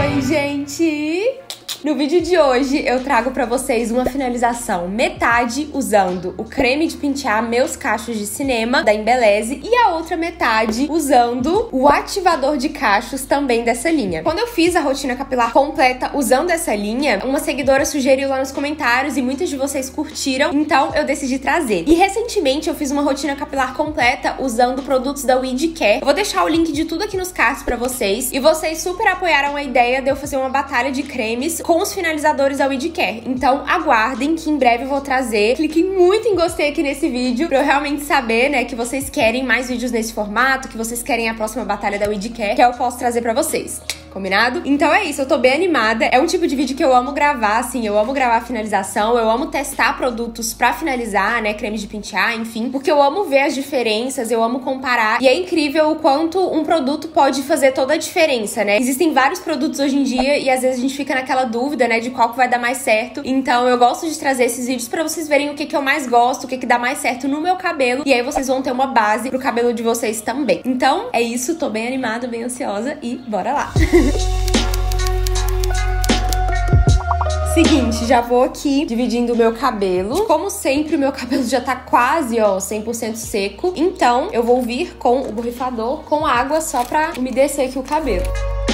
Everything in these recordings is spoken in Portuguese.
Oi, gente! No vídeo de hoje eu trago pra vocês uma finalização metade usando o creme de pentear Meus Cachos de Cinema, da Embeleze, e a outra metade usando o ativador de cachos também dessa linha. Quando eu fiz a rotina capilar completa usando essa linha, uma seguidora sugeriu lá nos comentários e muitos de vocês curtiram, então eu decidi trazer. E recentemente eu fiz uma rotina capilar completa usando produtos da Weed Care. Eu vou deixar o link de tudo aqui nos cards pra vocês, e vocês super apoiaram a ideia de eu fazer uma batalha de cremes com os finalizadores da Weed Care. Então aguardem que em breve eu vou trazer. Cliquem muito em gostei aqui nesse vídeo pra eu realmente saber, né, que vocês querem mais vídeos nesse formato, que vocês querem a próxima batalha da Weed Care, que eu posso trazer pra vocês. Combinado? Então é isso, eu tô bem animada. É um tipo de vídeo que eu amo gravar, assim, eu amo gravar a finalização, eu amo testar produtos pra finalizar, né, cremes de pentear, enfim, porque eu amo ver as diferenças, eu amo comparar, e é incrível o quanto um produto pode fazer toda a diferença, né? Existem vários produtos hoje em dia e às vezes a gente fica naquela dúvida, né, de qual que vai dar mais certo. Então eu gosto de trazer esses vídeos pra vocês verem o que que eu mais gosto, o que que dá mais certo no meu cabelo, e aí vocês vão ter uma base pro cabelo de vocês também. Então é isso, tô bem animada, bem ansiosa e bora lá! Seguinte, já vou aqui dividindo o meu cabelo. Como sempre, o meu cabelo já tá quase, ó, 100% seco. Então, eu vou vir com o borrifador com água só pra umedecer aqui o cabelo.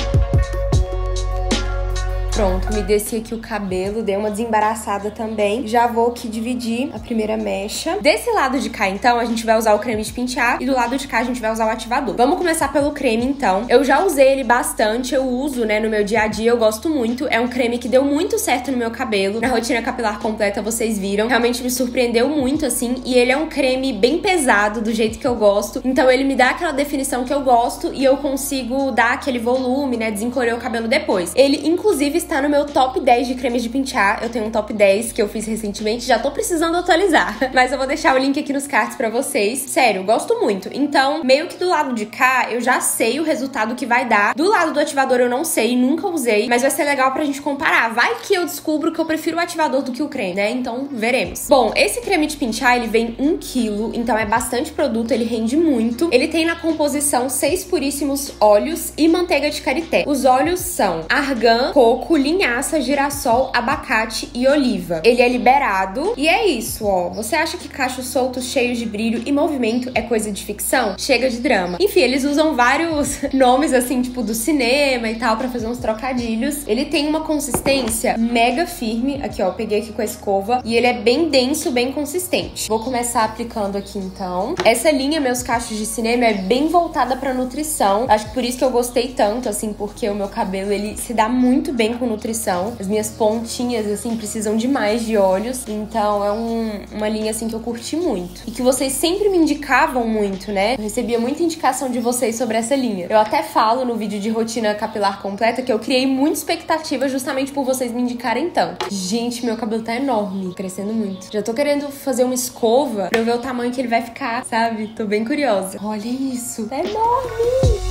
Pronto, umedeci aqui o cabelo, dei uma desembaraçada também. Já vou aqui dividir a primeira mecha. Desse lado de cá, então, a gente vai usar o creme de pentear e do lado de cá a gente vai usar o ativador. Vamos começar pelo creme, então. Eu já usei ele bastante, eu uso, né, no meu dia a dia, eu gosto muito. É um creme que deu muito certo no meu cabelo. Na rotina capilar completa, vocês viram. Realmente me surpreendeu muito, assim, e ele é um creme bem pesado, do jeito que eu gosto. Então ele me dá aquela definição que eu gosto e eu consigo dar aquele volume, né, desencolher o cabelo depois. Ele, inclusive, está no meu top 10 de cremes de pentear. Eu tenho um top 10 que eu fiz recentemente, já tô precisando atualizar. Mas eu vou deixar o link aqui nos cards pra vocês. Sério, gosto muito. Então, meio que do lado de cá, eu já sei o resultado que vai dar. Do lado do ativador eu não sei, nunca usei, mas vai ser legal pra gente comparar. Vai que eu descubro que eu prefiro o ativador do que o creme, né? Então, veremos. Bom, esse creme de pentear, ele vem 1 kg, então é bastante produto, ele rende muito. Ele tem na composição 6 puríssimos óleos e manteiga de karité. Os óleos são argan, coco, linhaça, girassol, abacate e oliva. Ele é liberado e é isso, ó. Você acha que cachos soltos, cheios de brilho e movimento é coisa de ficção? Chega de drama. Enfim, eles usam vários nomes, assim, tipo do cinema e tal, pra fazer uns trocadilhos. Ele tem uma consistência mega firme. Aqui, ó, eu peguei aqui com a escova e ele é bem denso, bem consistente. Vou começar aplicando aqui, então. Essa linha, Meus Cachos de Cinema, é bem voltada pra nutrição. Acho que por isso que eu gostei tanto, assim, porque o meu cabelo, ele se dá muito bem com nutrição. As minhas pontinhas, assim, precisam demais de óleos. Então é uma linha, assim, que eu curti muito. E que vocês sempre me indicavam muito, né? Eu recebia muita indicação de vocês sobre essa linha. Eu até falo no vídeo de rotina capilar completa que eu criei muita expectativa justamente por vocês me indicarem tanto. Gente, meu cabelo tá enorme, crescendo muito. Já tô querendo fazer uma escova pra eu ver o tamanho que ele vai ficar, sabe? Tô bem curiosa. Olha isso, tá enorme!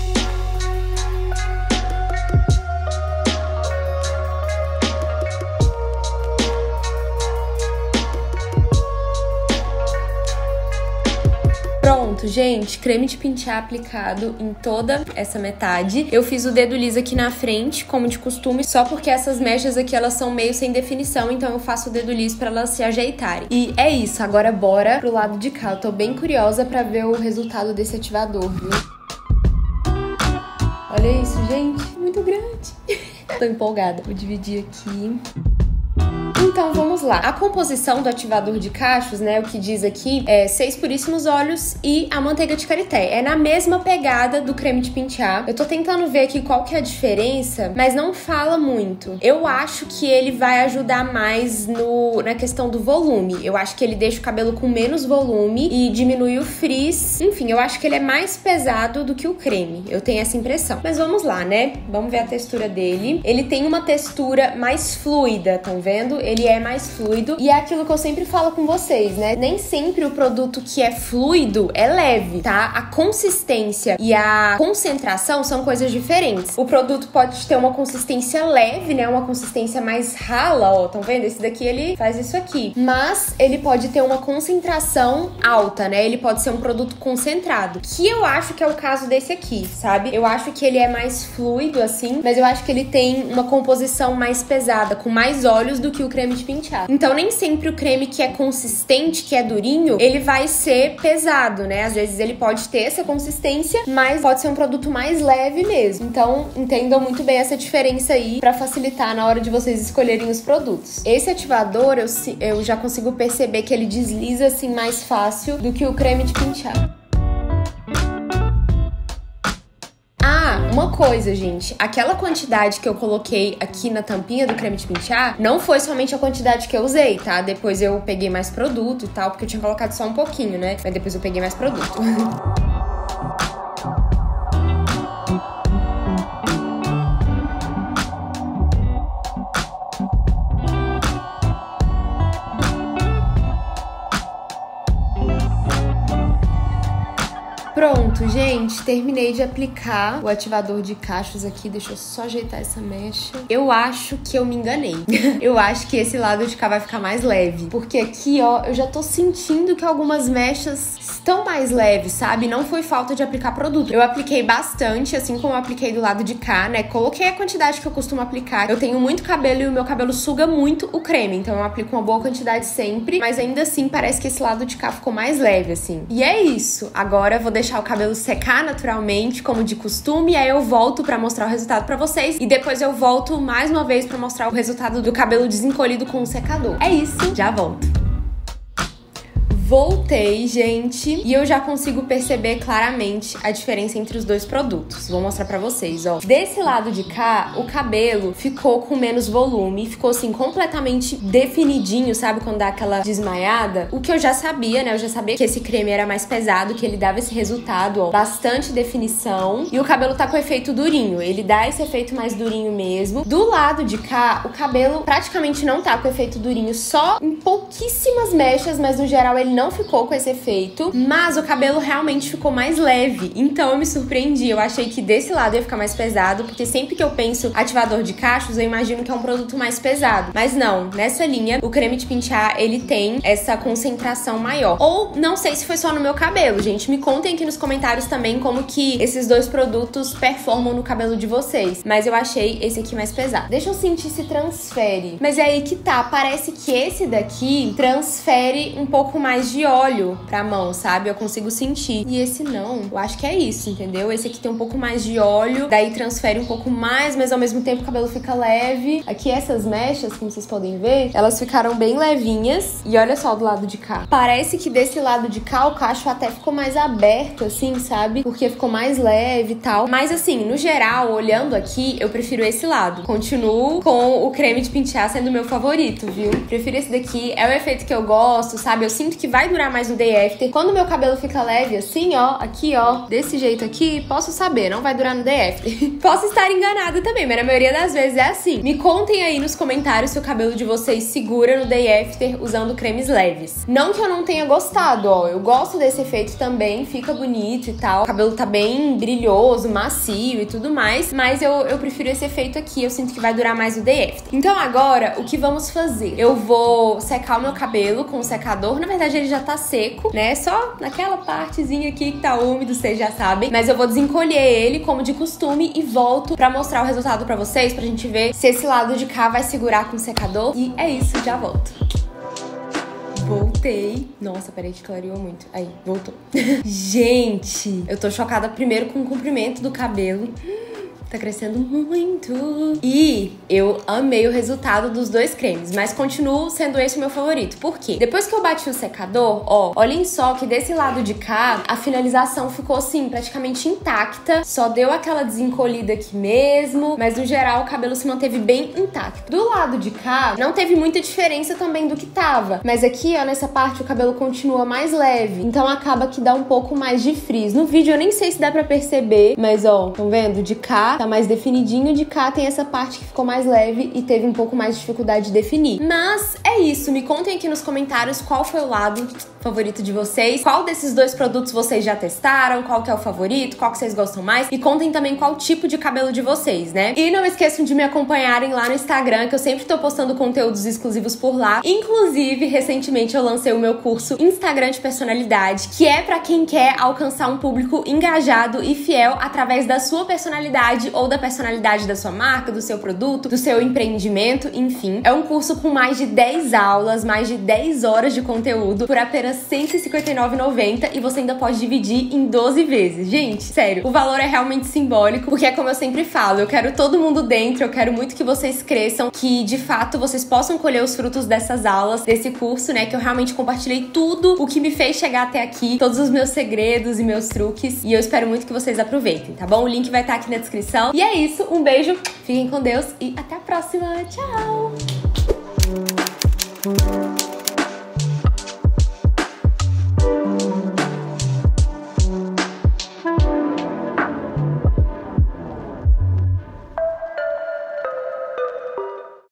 Pronto, gente, creme de pentear aplicado em toda essa metade. Eu fiz o dedo liso aqui na frente, como de costume, só porque essas mechas aqui, elas são meio sem definição, então eu faço o dedo liso pra elas se ajeitarem. E é isso, agora bora pro lado de cá. Eu tô bem curiosa pra ver o resultado desse ativador, viu? Olha isso, gente, muito grande. Tô empolgada. Vou dividir aqui. Então, vamos lá. A composição do ativador de cachos, né, o que diz aqui é 6 puríssimos óleos e a manteiga de karité. É na mesma pegada do creme de pentear. Eu tô tentando ver aqui qual que é a diferença, mas não fala muito. Eu acho que ele vai ajudar mais na questão do volume. Eu acho que ele deixa o cabelo com menos volume e diminui o frizz. Enfim, eu acho que ele é mais pesado do que o creme. Eu tenho essa impressão. Mas vamos lá, né? Vamos ver a textura dele. Ele tem uma textura mais fluida, estão vendo? Ele é mais mais fluido. E é aquilo que eu sempre falo com vocês, né? Nem sempre o produto que é fluido é leve, tá? A consistência e a concentração são coisas diferentes. O produto pode ter uma consistência leve, né? Uma consistência mais rala, ó. Estão vendo? Esse daqui, ele faz isso aqui. Mas ele pode ter uma concentração alta, né? Ele pode ser um produto concentrado. Que eu acho que é o caso desse aqui, sabe? Eu acho que ele é mais fluido, assim, mas eu acho que ele tem uma composição mais pesada, com mais óleos do que o creme de pentear. Então, nem sempre o creme que é consistente, que é durinho, ele vai ser pesado, né? Às vezes ele pode ter essa consistência, mas pode ser um produto mais leve mesmo. Então, entendam muito bem essa diferença aí pra facilitar na hora de vocês escolherem os produtos. Esse ativador, eu já consigo perceber que ele desliza, assim, mais fácil do que o creme de pentear. Uma coisa, gente, aquela quantidade que eu coloquei aqui na tampinha do creme de pentear não foi somente a quantidade que eu usei, tá? Depois eu peguei mais produto e tal, porque eu tinha colocado só um pouquinho, né? Mas depois eu peguei mais produto. Pronto, gente, terminei de aplicar o ativador de cachos aqui. Deixa eu só ajeitar essa mecha. Eu acho que eu me enganei. Eu acho que esse lado de cá vai ficar mais leve. Porque aqui, ó, eu já tô sentindo que algumas mechas estão mais leves, sabe? Não foi falta de aplicar produto. Eu apliquei bastante, assim como eu apliquei do lado de cá, né? Coloquei a quantidade que eu costumo aplicar. Eu tenho muito cabelo e o meu cabelo suga muito o creme. Então eu aplico uma boa quantidade sempre. Mas ainda assim, parece que esse lado de cá ficou mais leve, assim. E é isso. Agora eu vou deixar o cabelo secar naturalmente, como de costume, e aí eu volto pra mostrar o resultado pra vocês, e depois eu volto mais uma vez pra mostrar o resultado do cabelo desencolhido com o secador. É isso, já volto. Voltei, gente, e eu já consigo perceber claramente a diferença entre os dois produtos. Vou mostrar pra vocês, ó. Desse lado de cá, o cabelo ficou com menos volume, ficou assim completamente definidinho, sabe? Quando dá aquela desmaiada. O que eu já sabia, né? Eu já sabia que esse creme era mais pesado, que ele dava esse resultado, ó. Bastante definição. E o cabelo tá com efeito durinho. Ele dá esse efeito mais durinho mesmo. Do lado de cá, o cabelo praticamente não tá com efeito durinho, só em pouquíssimas mechas, mas no geral ele não ficou com esse efeito, mas o cabelo realmente ficou mais leve. Então eu me surpreendi, eu achei que desse lado ia ficar mais pesado, porque sempre que eu penso ativador de cachos, eu imagino que é um produto mais pesado. Mas não, nessa linha, o creme de pentear, ele tem essa concentração maior. Ou não sei se foi só no meu cabelo, gente. Me contem aqui nos comentários também como que esses dois produtos performam no cabelo de vocês. Mas eu achei esse aqui mais pesado. Deixa eu sentir se transfere. Mas é aí que tá, parece que esse daqui transfere um pouco mais de óleo pra mão, sabe? Eu consigo sentir. E esse não. Eu acho que é isso, entendeu? Esse aqui tem um pouco mais de óleo, daí transfere um pouco mais, mas ao mesmo tempo o cabelo fica leve. Aqui essas mechas, como vocês podem ver, elas ficaram bem levinhas. E olha só do lado de cá. Parece que desse lado de cá o cacho até ficou mais aberto, assim, sabe? Porque ficou mais leve e tal. Mas assim, no geral, olhando aqui, eu prefiro esse lado. Continuo com o creme de pentear sendo o meu favorito, viu? Prefiro esse daqui. É o efeito que eu gosto, sabe? Eu sinto que vai durar mais no day after. Quando o meu cabelo fica leve assim, ó, aqui, ó, desse jeito aqui, posso saber, não vai durar no day after. Posso estar enganada também, mas na maioria das vezes é assim. Me contem aí nos comentários se o cabelo de vocês segura no day after usando cremes leves. Não que eu não tenha gostado, ó, eu gosto desse efeito também, fica bonito e tal. O cabelo tá bem brilhoso, macio e tudo mais, mas eu prefiro esse efeito aqui, eu sinto que vai durar mais no day after. Então agora, o que vamos fazer? Eu vou secar o meu cabelo com o secador. Na verdade, ele já tá seco, né? Só naquela partezinha aqui que tá úmido, vocês já sabem. Mas eu vou desencolher ele, como de costume, e volto pra mostrar o resultado pra vocês, pra gente ver se esse lado de cá vai segurar com o secador. E é isso, já volto. Voltei. Nossa, peraí que clareou muito. Aí, voltou. Gente, eu tô chocada primeiro com o comprimento do cabelo. Tá crescendo muito. E eu amei o resultado dos dois cremes, mas continuo sendo esse o meu favorito. Por quê? Depois que eu bati o secador, ó, olhem só que desse lado de cá, a finalização ficou assim, praticamente intacta. Só deu aquela desencolhida aqui mesmo, mas no geral o cabelo se manteve bem intacto. Do lado de cá, não teve muita diferença também do que tava. Mas aqui, ó, nessa parte o cabelo continua mais leve. Então acaba que dá um pouco mais de frizz. No vídeo eu nem sei se dá pra perceber, mas ó, estão vendo? De cá tá mais definidinho, de cá tem essa parte que ficou mais leve e teve um pouco mais de dificuldade de definir. Mas é isso, me contem aqui nos comentários qual foi o lado favorito de vocês, qual desses dois produtos vocês já testaram, qual que é o favorito, qual que vocês gostam mais, e contem também qual tipo de cabelo de vocês, né? E não esqueçam de me acompanharem lá no Instagram, que eu sempre tô postando conteúdos exclusivos por lá. Inclusive, recentemente eu lancei o meu curso Instagram de Personalidade, que é pra quem quer alcançar um público engajado e fiel através da sua personalidade ou da personalidade da sua marca, do seu produto, do seu empreendimento, enfim. É um curso com mais de 10 aulas, mais de 10 horas de conteúdo por apenas R$ 159,90 e você ainda pode dividir em 12 vezes. Gente, sério, o valor é realmente simbólico, porque é como eu sempre falo, eu quero todo mundo dentro, eu quero muito que vocês cresçam, que de fato vocês possam colher os frutos dessas aulas, desse curso, né, que eu realmente compartilhei tudo o que me fez chegar até aqui, todos os meus segredos e meus truques, e eu espero muito que vocês aproveitem, tá bom? O link vai estar aqui na descrição. E é isso, um beijo, fiquem com Deus e até a próxima. Tchau!